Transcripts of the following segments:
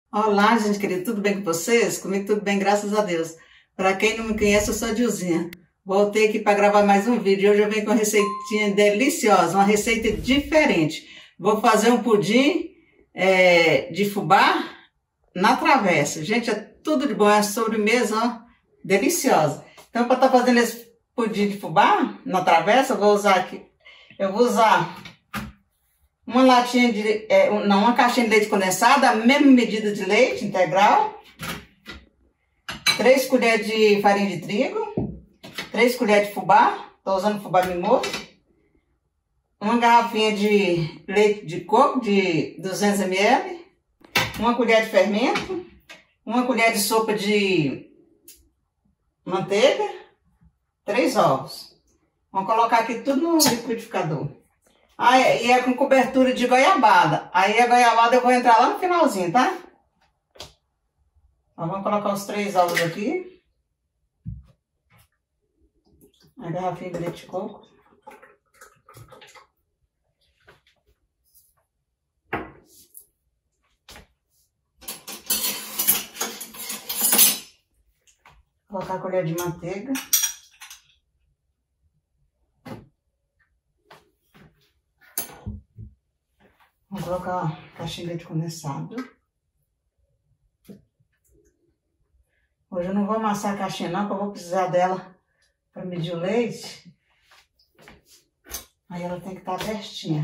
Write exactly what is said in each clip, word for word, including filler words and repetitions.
Olá, gente querida, tudo bem com vocês? Comigo tudo bem, graças a Deus. Para quem não me conhece, eu sou a Dilzinha. Voltei aqui para gravar mais um vídeo. Hoje eu venho com uma receitinha deliciosa, uma receita diferente. Vou fazer um pudim é, de fubá na travessa. Gente, é tudo de bom, é sobremesa, ó, deliciosa. Então, para estar tá fazendo esse pudim de fubá na travessa, eu vou usar aqui, eu vou usar uma latinha de, é, não, uma caixinha de leite condensado, a mesma medida de leite integral, três colheres de farinha de trigo, três colheres de fubá, tô usando fubá mimoso, uma garrafinha de leite de coco de duzentos mililitros, uma colher de fermento, uma colher de sopa de manteiga, três ovos. Vamos colocar aqui tudo no liquidificador. Ah, e é com cobertura de goiabada. Aí a goiabada eu vou entrar lá no finalzinho, tá? Então, vamos colocar os três ovos aqui. A garrafinha de leite de coco. Colocar a colher de manteiga. Vou colocar a caixinha de leite condensado. Hoje eu não vou amassar a caixinha não, porque eu vou precisar dela para medir o leite. Aí ela tem que estar abertinha.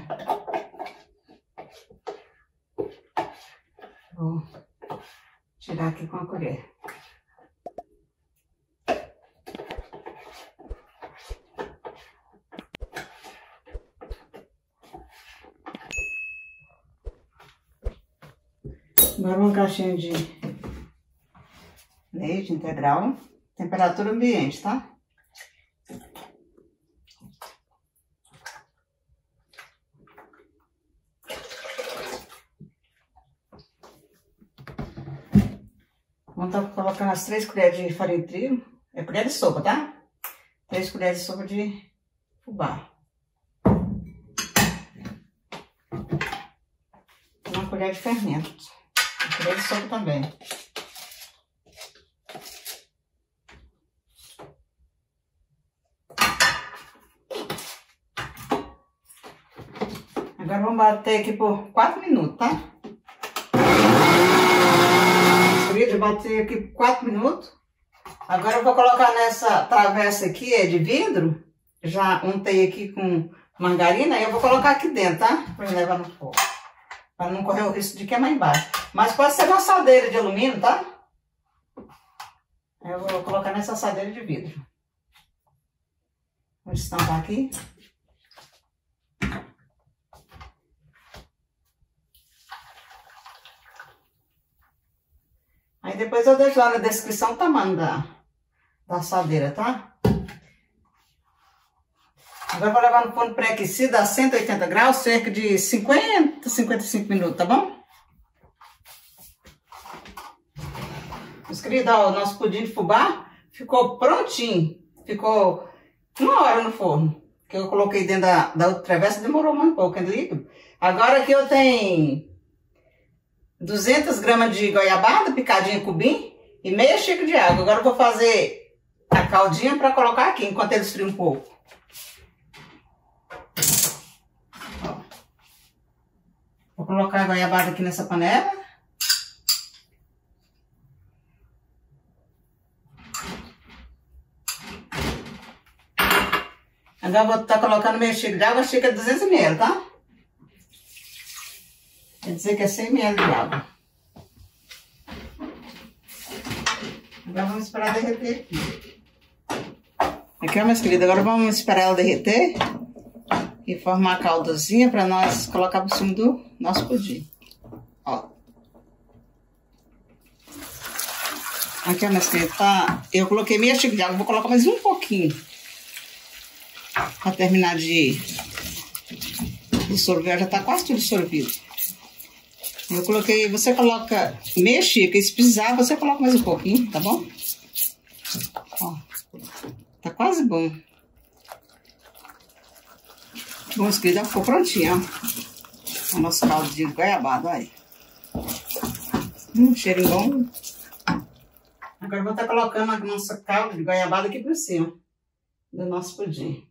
Vou tirar aqui com a colher. Agora uma caixinha de leite integral, temperatura ambiente, tá? Vamos estar colocando as três colheres de farinha de trigo, é colher de sopa, tá? Três colheres de sopa de fubá. Uma colher de fermento. Colher de sopa também. Agora vamos bater aqui por quatro minutos, tá? Eu bati aqui por quatro minutos. Agora eu vou colocar nessa travessa aqui, é de vidro. Já untei aqui com margarina e eu vou colocar aqui dentro, tá? Pra levar no fogo. Para não correr o risco de queimar embaixo. Mas pode ser uma assadeira de alumínio, tá? Eu vou colocar nessa assadeira de vidro. Vou estampar aqui. Aí depois eu deixo lá na descrição o tamanho da, da assadeira, tá? Agora eu vou levar no forno pré-aquecido a cento e oitenta graus, cerca de cinquenta, cinquenta e cinco minutos, tá bom? Meus queridos, ó, o nosso pudim de fubá ficou prontinho. Ficou uma hora no forno. Que eu coloquei dentro da, da outra travessa, demorou mais um pouco, é líquido. Agora aqui eu tenho duzentas gramas de goiabada, picadinha em cubinho, e meia xícara de água. Agora eu vou fazer a caldinha para colocar aqui, enquanto ele esfria um pouco. Vou colocar a goiabada aqui nessa panela. Agora eu vou estar colocando meia xícara de água, xícara de duzentos mililitros, tá? Quer dizer que é cem mililitros de água. Agora vamos esperar derreter aqui. Aqui, ó, meus queridos, agora vamos esperar ela derreter e formar a caldazinha para nós colocar por cima do nosso pudim. Ó. Aqui, ó, meus queridos, tá? Eu coloquei meia xícara de água, vou colocar mais um pouquinho para terminar de dissolver. Já tá quase tudo dissolvido. Eu coloquei, você coloca meia xícara, e se precisar, você coloca mais um pouquinho, tá bom? Ó, tá quase bom. Bom, isso aqui já ficou prontinho, ó. O nosso caldo de goiabada, olha aí. Hum, cheirinho bom. Agora eu vou estar colocando a nossa calda de goiabada aqui por cima do nosso pudim.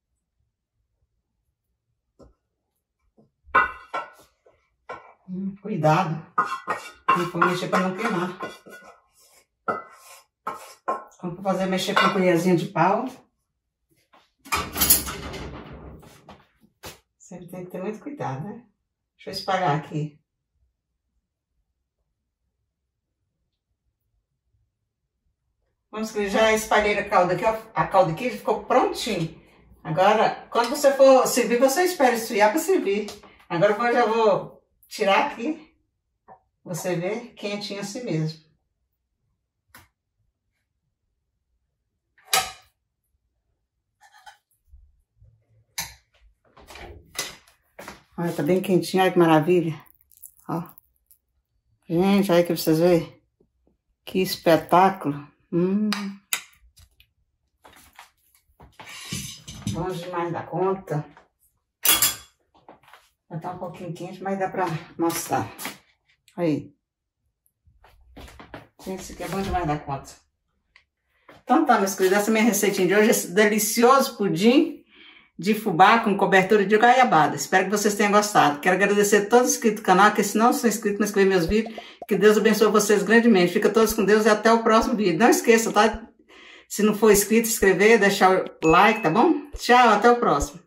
Hum, cuidado. Não for mexer para não queimar. Como for fazer mexer com a colherzinha de pau. Sempre tem que ter muito cuidado, né? Deixa eu espalhar aqui. Vamos que já espalhei a calda aqui, ó. A calda aqui ficou prontinho. Agora, quando você for servir, você espera esfriar para servir. Agora eu já vou tirar aqui. Você vê quentinho assim mesmo. Olha, tá bem quentinho, olha que maravilha. Ó. Gente, olha aqui pra vocês verem. Que espetáculo. Hum. Bom demais da conta. Já tá um pouquinho quente, mas dá pra mostrar. Aí. Gente, isso aqui é bom demais da conta. Então tá, meus queridos, essa é a minha receitinha de hoje. Esse delicioso pudim de fubá com cobertura de goiabada. Espero que vocês tenham gostado. Quero agradecer a todos os inscritos do canal, que se não são inscritos, mas que veem meus vídeos. Que Deus abençoe vocês grandemente. Fica todos com Deus e até o próximo vídeo. Não esqueça, tá? Se não for inscrito, inscrever, deixar o like, tá bom? Tchau, até o próximo.